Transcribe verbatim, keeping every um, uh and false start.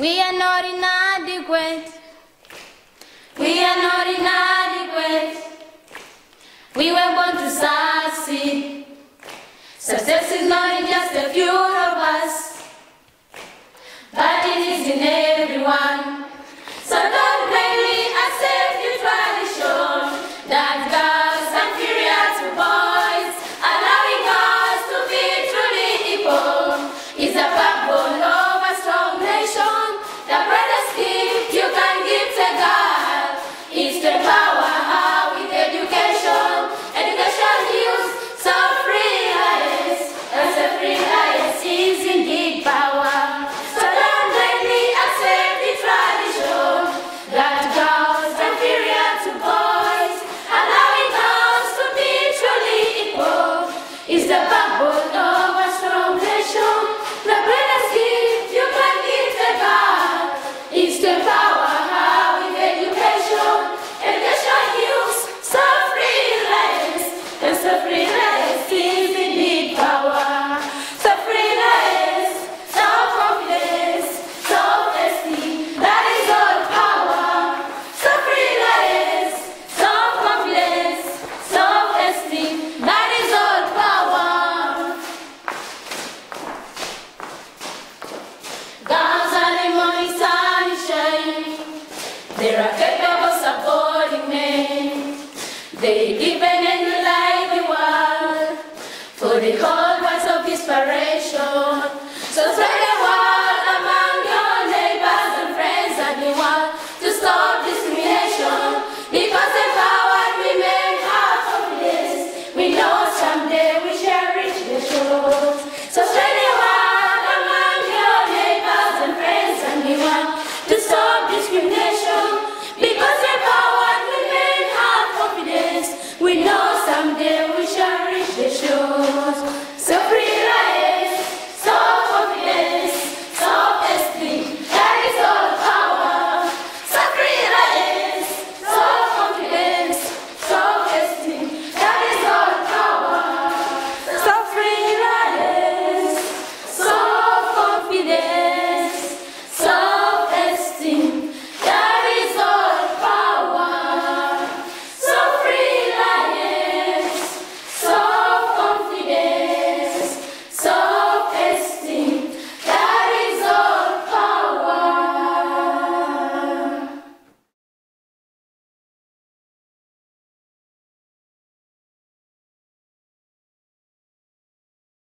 We are not inadequate. We are not inadequate. We were born to succeed. Success is not in just a few of us, but it is in everyone. So don't blindly accept the tradition that girls are inferior to boys. Allowing us to be truly equal is a backbone of a strong nation. The greatest gift you can give to God is to empower her with education. Education gives free lives, and so free lives is indeed power. So don't blindly accept the tradition that girls are inferior to boys. Allowing us to be truly equal is the backbone of a strong nation. The greatest gift you can give to God is to empower her with education. Education gives so free lives, and so free lives is indeed power. So free lives, self-confidence, self-esteem, that is all power. So free lives, self-confidence, self-esteem, that is all power. Girls are the morning sunshine. They are capable of supporting men. They give